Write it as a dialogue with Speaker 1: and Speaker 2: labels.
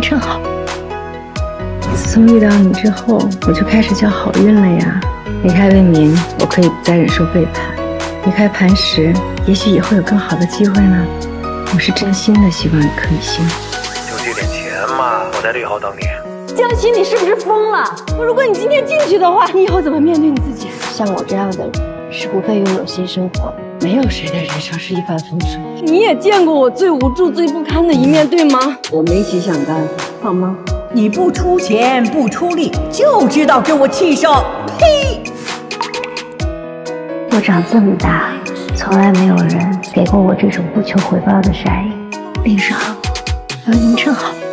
Speaker 1: 正好。自从遇到你之后，我就开始叫好运了呀。离开魏明，我可以不再忍受背叛；离开磐石，也许以后有更好的机会呢。我是真心的希望你可以幸福。
Speaker 2: 就借点钱嘛，我在6号等你。
Speaker 3: 江西，你是不是疯了？如果你今天进去的话，你以后怎么面对你自己？
Speaker 1: 像我这样的人是不配拥有新生活。没有谁的人生是一帆风顺。
Speaker 3: 你也见过我最无助、最不堪的一面，对吗？
Speaker 1: 我没几想干，好吗？
Speaker 4: 你不出钱不出力，就知道给我气受！呸！
Speaker 1: 我长这么大，从来没有人给过我这种不求回报的善意。林少，有您正好。